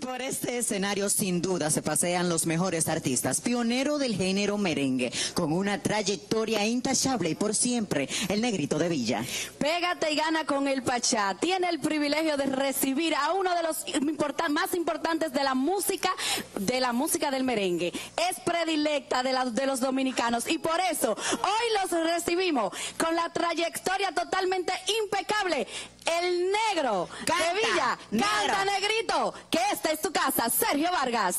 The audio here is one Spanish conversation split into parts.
Por este escenario sin duda se pasean los mejores artistas, pionero del género merengue, con una trayectoria intachable y por siempre, el Negrito de Villa. Pégate y gana con el Pachá. Tiene el privilegio de recibir a uno de los más importantes de la música del merengue. Es predilecta de los dominicanos y por eso hoy los recibimos con la trayectoria totalmente impecable. El Negro de Villa. Canta, Negrito, que esta es tu casa. Sergio Vargas.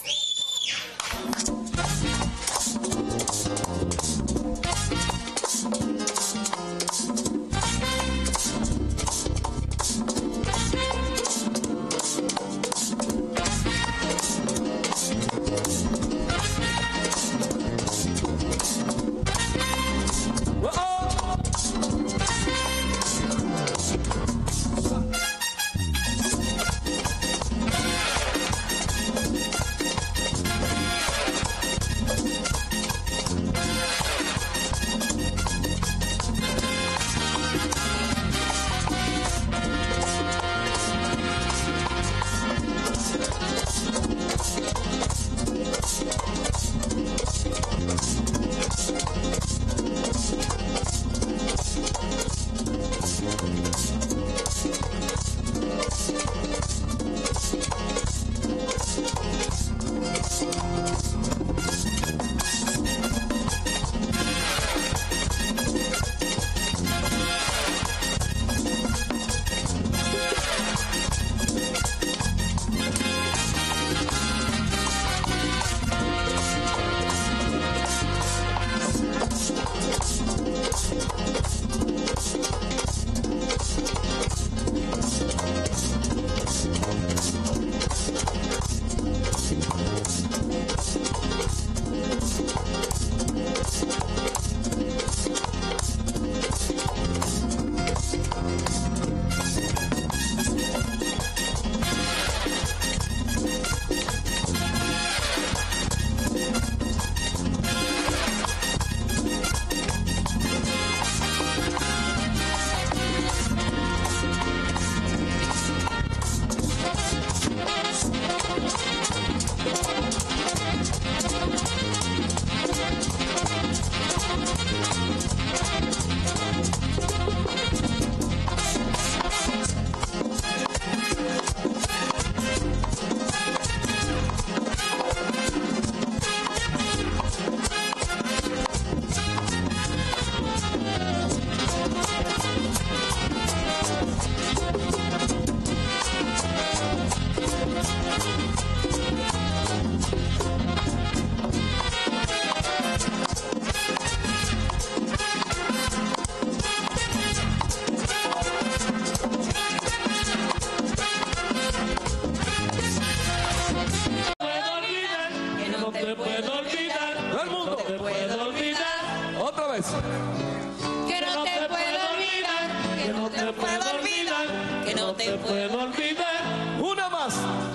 Que no te puedo olvidar, que no te puedo olvidar, que no te puedo olvidar. Una más.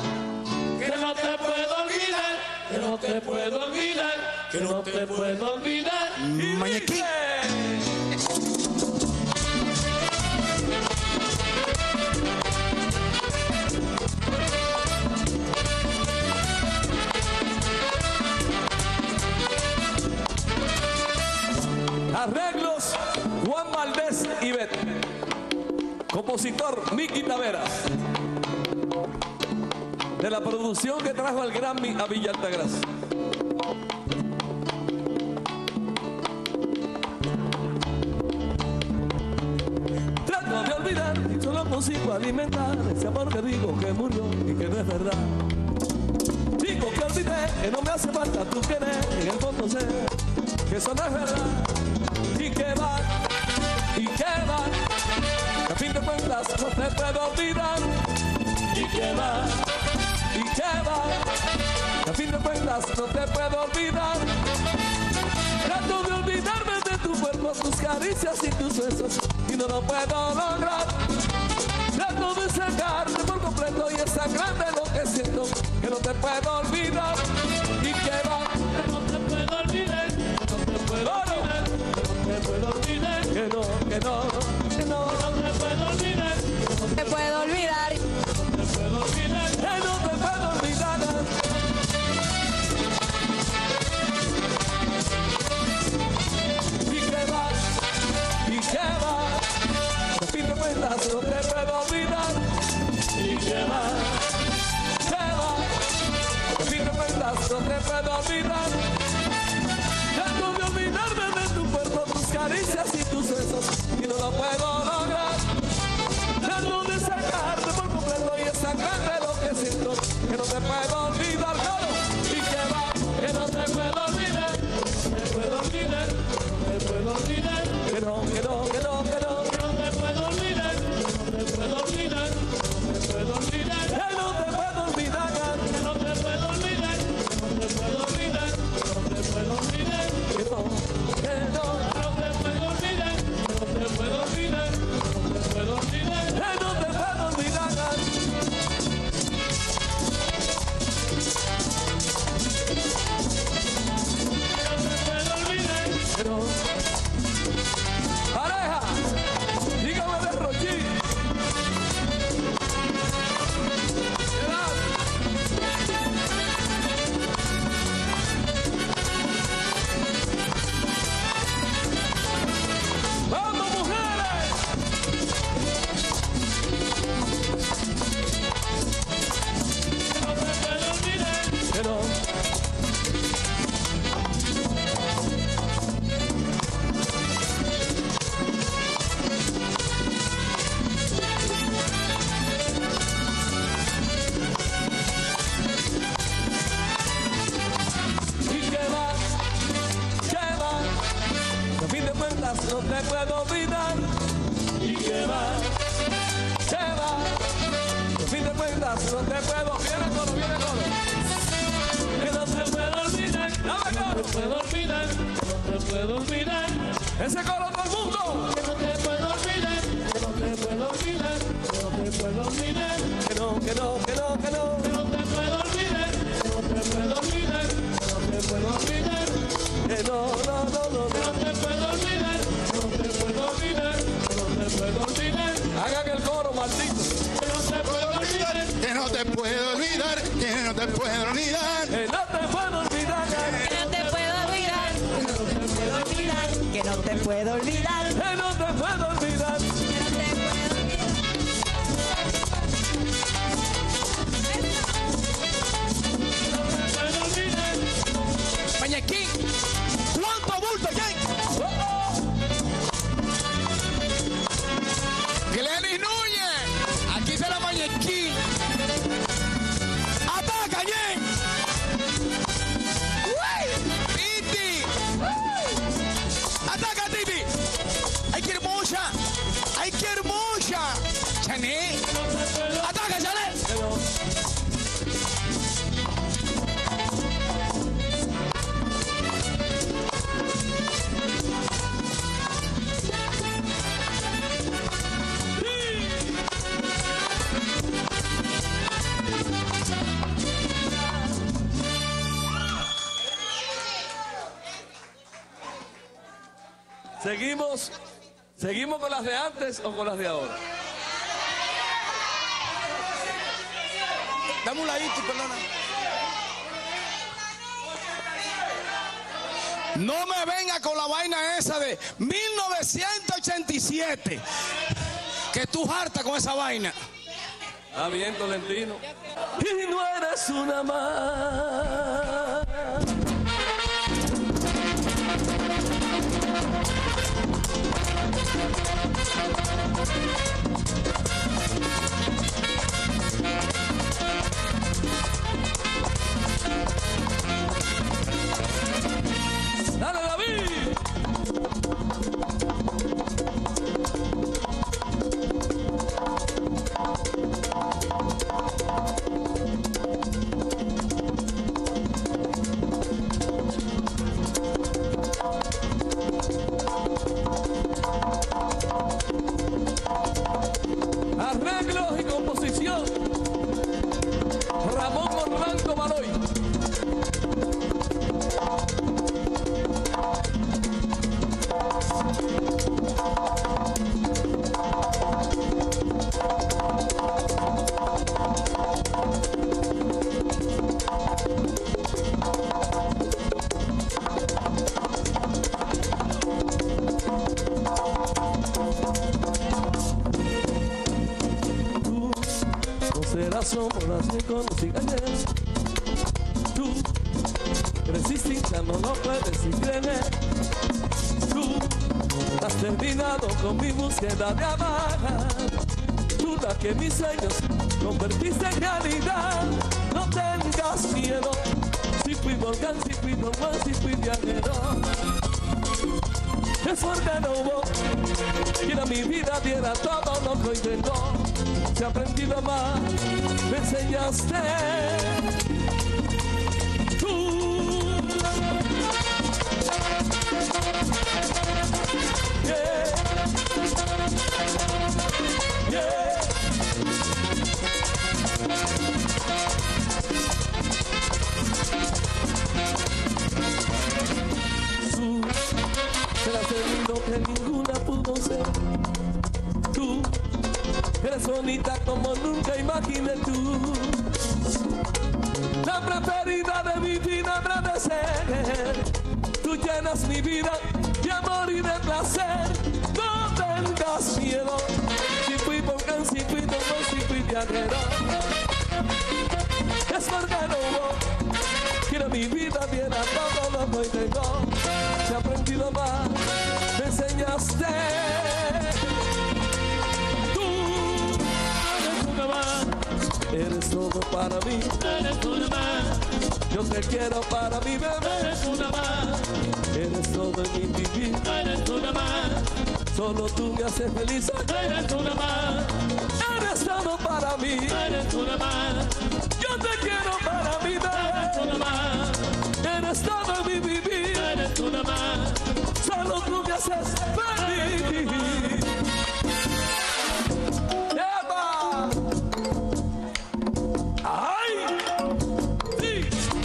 Que no te puedo olvidar, Que no te puedo olvidar. Que no te puedo olvidar. Mañequín. Arreglos Juan Valdés y Bet. Compositor Miki Taveras. De la producción que trajo al Grammy a Villa Altagracia. Trato de olvidar y solo consigo alimentar ese amor que digo que murió y que no es verdad. Digo que olvidé, que no me hace falta tu querer, en el fondo sé que eso no es verdad. Y que va, que a fin de cuentas no te puedo olvidar. Y que va, que a fin de cuentas no te puedo olvidar. Trato de olvidarme de tu cuerpo, tus caricias y tus besos, y no lo puedo lograr. Trato de sacarte por completo y es tan grande lo que siento que no te puedo olvidar. Y que va, que no te puedo olvidar, que no te puedo olvidar, que no te puedo olvidar, que no te puedo olvidar, te puedo olvidar, que no te puedo olvidar, que no te puedo olvidar. olvidar. Trato de olvidarme de tu cuerpo, tus caricias y tus besos, y no lo puedo lograr. Trato de sacarte por completo y es tan grande lo que siento, que no te puedo olvidar, claro. Y que va, que no te puedo olvidar, no te puedo olvidar, no te puedo olvidar. Que no, que no, que no, que no, que no te puedo olvidar, no te puedo olvidar, no te puedo olvidar. Que no te puedo olvidar, que no te puedo olvidar, no te puedo olvidar, no te puedo olvidar. Que no, que no, que no te puedo olvidar, no te puedo olvidar, no te puedo olvidar. Que no te puedo olvidar. Pero, pareja, dígame de Rochi. ¡Vamos, mujeres! Que no te puedo olvidar. Que no. No te puedo olvidar. Y que va, a fin de cuentas no te puedo. Viene el coro, viene el coro. Que no te puedo olvidar. Dame coro. No te puedo olvidar, no te puedo olvidar. Ese coro todo el mundo. Que no te puedo olvidar, que no te puedo olvidar, que no te puedo olvidar. Que no, que no, que no, que no. Que no te puedo olvidar, que no te puedo olvidar, que no te puedo olvidar. Que no, no, no, no, que no te puedo olvidar. Puedo olvidar. Hagan el coro, maldito. Que no te puedo olvidar. Que no te puedo olvidar. Que no te puedo olvidar. Que no te puedo olvidar. Que no te puedo olvidar. Que no te puedo olvidar. Que no te puedo olvidar. Que no te puedo olvidar. Mañequín, ¿cuánto bulto hay? Glenis Núñez, aquí se la Mañequín. ¡Ataca, Jen! ¡Titi! ¡Ataca, Titi! ¡Ay, qué hermosa! ¡Ay, qué hermosa! ¡Chané! ¡Ataca, Chané! ¿Seguimos con las de antes o con las de ahora? Dame un ladito, perdona. No me venga con la vaina esa de 1987. Que tú harta con esa vaina. Ah, bien, Tolentino. Y no eres una más. ¡Dale, David! Arreglos y composición. Ramón Orlando Baloy. Somos las que conocí ayer. Tú resistir, ya no lo puedes y creer. Tú has terminado con mi búsqueda de amar. Tú la que mis sueños convertiste en realidad. No tengas miedo, si fui volcán, si fui don Juan, si fui viajero. Es porque no hubo quien a mi vida diera todo lo que hoy tengo. Se ha aprendido más, me enseñaste. Serás el lindo que ninguna pudo ser. Tú eres bonita como nunca imaginé tú. La preferida de mi vida habrá de ser. Tú llenas mi vida de amor y de placer. No tengas miedo. Si fui volcán, si fui todo, si fui viajero. Es porque no hubo quien a mi vida diera todo lo que hoy tengo. Te he aprendido más, me enseñaste. Tú eres una más, eres todo para mí. Eres una más, yo te quiero para mi bebé. Eres una más, eres todo en mi vivir. Eres una más, solo tú me haces feliz. Eres una más, eres todo para mí. Eres una más, yo te quiero para mi bebé. Eres una más, eres todo en mi vivir. Eres una más, solo tú me haces feliz. ¡Eva! ¡Ay! ¡Sí!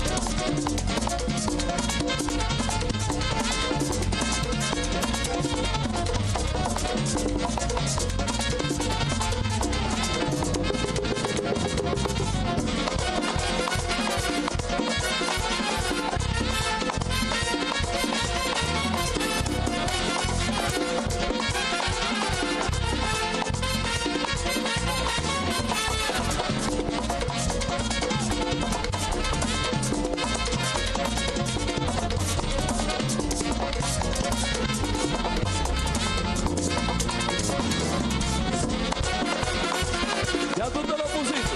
Ya tú te lo pusiste.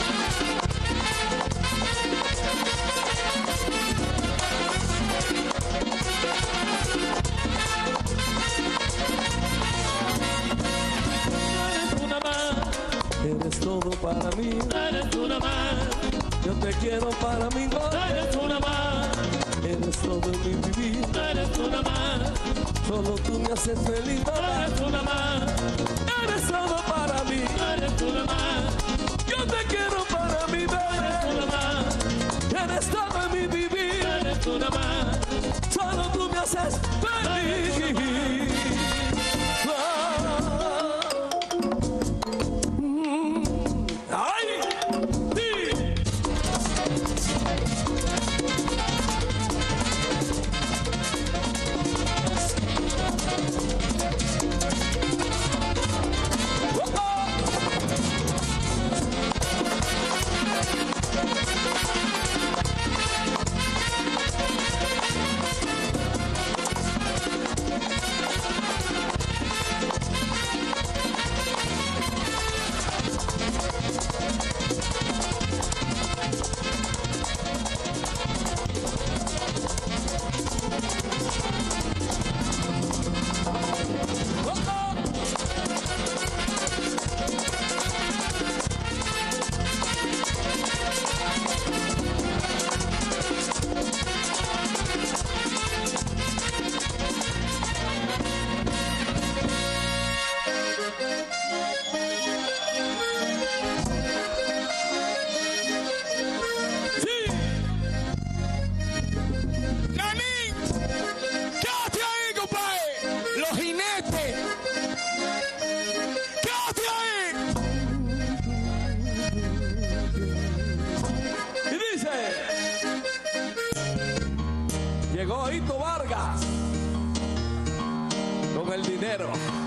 Eres una más, eres todo para mí. Eres una más, yo te quiero para mí. Eres una más, eres todo en mi vivir. Eres una más, solo tú me haces feliz. Eres una más, eres todo para mí. Eres una más, yo te quiero para mi bebé. Eres una más, eres todo en mi vivir. Eres una más, solo tú me haces feliz. ¡Ay! ¡Sí! Llegó Hito Vargas con el dinero.